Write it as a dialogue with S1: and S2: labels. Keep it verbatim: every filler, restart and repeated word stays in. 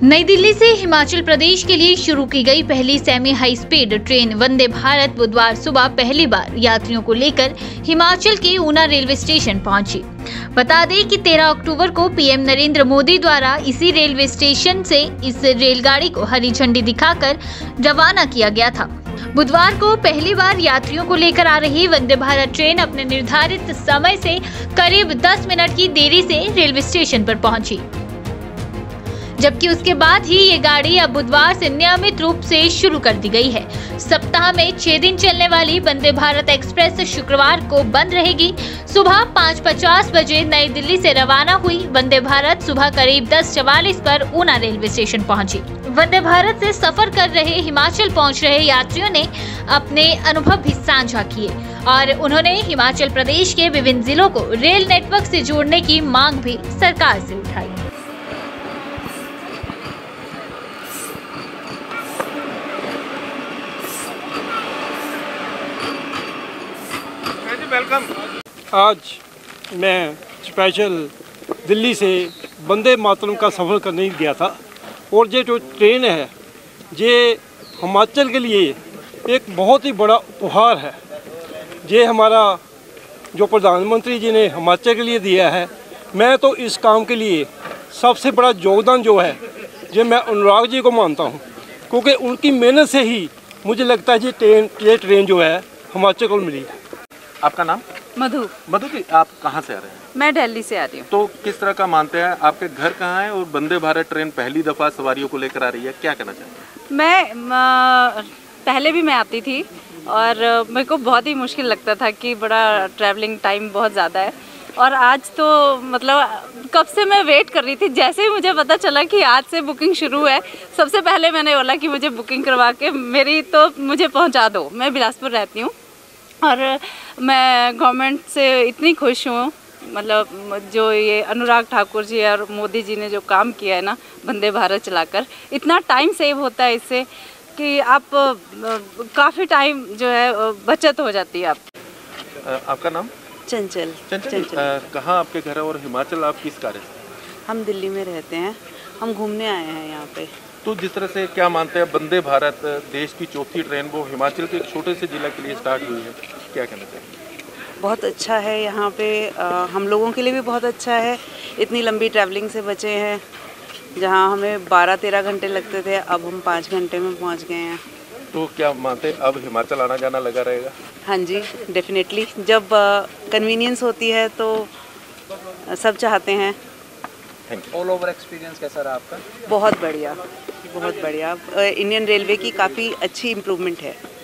S1: नई दिल्ली से हिमाचल प्रदेश के लिए शुरू की गई पहली semi high speed train Vande Bharat बुधवार सुबह पहली बार यात्रियों को लेकर हिमाचल के ऊना रेलवे स्टेशन पहुंची। बता दें कि तेरह अक्टूबर को पीएम नरेंद्र मोदी द्वारा इसी रेलवे स्टेशन से इस रेलगाड़ी को हरी झंडी दिखाकर रवाना किया गया था। बुधवार को पहली बार यात्रियों को लेकर आ रही वंदे भारत ट्रेन अपने निर्धारित समय से करीब दस मिनट की देरी से रेलवे स्टेशन पर पहुंची, जबकि उसके बाद ही ये गाड़ी अब बुधवार से नियमित रूप से शुरू कर दी गई है। सप्ताह में छह दिन चलने वाली वंदे भारत एक्सप्रेस शुक्रवार को बंद रहेगी। सुबह पाँच पचास बजे नई दिल्ली से रवाना हुई वंदे भारत सुबह करीब दस चवालीस पर ऊना रेलवे स्टेशन पहुंची। वंदे भारत से सफर कर रहे हिमाचल पहुंच रहे यात्रियों ने अपने अनुभव भी साझा किए और उन्होंने हिमाचल प्रदेश के विभिन्न जिलों को रेल नेटवर्क से जोड़ने की मांग भी सरकार से उठाई।
S2: वेलकम। आज मैं स्पेशल दिल्ली से वंदे मातरम का सफ़र करने गया था और ये जो ट्रेन है ये हिमाचल के लिए एक बहुत ही बड़ा उपहार है। ये हमारा जो प्रधानमंत्री जी ने हिमाचल के लिए दिया है, मैं तो इस काम के लिए सबसे बड़ा योगदान जो है ये मैं अनुराग जी को मानता हूँ, क्योंकि उनकी मेहनत से ही मुझे लगता है ये ट्रेन ये ट्रेन जो है हिमाचल को मिली।
S3: आपका नाम?
S4: मधु।
S3: मधु जी, आप कहाँ से आ रहे हैं?
S4: मैं दिल्ली से आ रही हूँ।
S3: तो किस तरह का मानते हैं, आपके घर कहाँ है और वंदे भारत ट्रेन पहली दफ़ा सवारियों को लेकर आ रही है, क्या कहना चाहते हैं?
S4: मैं आ, पहले भी मैं आती थी और मेरे को बहुत ही मुश्किल लगता था कि बड़ा ट्रैवलिंग टाइम बहुत ज़्यादा है, और आज तो मतलब कब से मैं वेट कर रही थी। जैसे ही मुझे पता चला कि आज से बुकिंग शुरू है, सबसे पहले मैंने बोला कि मुझे बुकिंग करवा के मेरी तो मुझे पहुँचा दो। मैं बिलासपुर रहती हूँ और मैं गवर्नमेंट से इतनी खुश हूँ, मतलब जो ये अनुराग ठाकुर जी और मोदी जी ने जो काम किया है ना वंदे भारत चलाकर, इतना टाइम सेव होता है इससे कि आप काफ़ी टाइम जो है बचत हो जाती है। आप
S3: आपका नाम?
S4: चंचल।
S3: चंचल, चंचल। कहाँ आपके घर है और हिमाचल आप किस कार्य से?
S4: हम दिल्ली में रहते हैं, हम घूमने आए हैं यहाँ पे।
S3: तो जिस तरह से क्या मानते हैं, वंदे भारत देश की चौथी ट्रेन वो हिमाचल के एक छोटे से जिला के लिए स्टार्ट हुई है, क्या कहना चाहिए?
S5: बहुत अच्छा है यहाँ पे, आ, हम लोगों के लिए भी बहुत अच्छा है। इतनी लंबी ट्रैवलिंग से बचे हैं, जहाँ हमें बारह तेरह घंटे लगते थे अब हम पाँच घंटे में पहुँच गए हैं।
S3: तो क्या मानते हैं अब हिमाचल आना जाना लगा रहेगा?
S5: हाँ जी, डेफिनेटली। जब कन्वीनियंस होती है तो सब चाहते हैं।
S6: ऑल ओवर एक्सपीरियंस कैसा रहा आपका?
S5: बहुत बढ़िया, बहुत बढ़िया। इंडियन रेलवे की काफ़ी अच्छी इम्प्रूवमेंट है।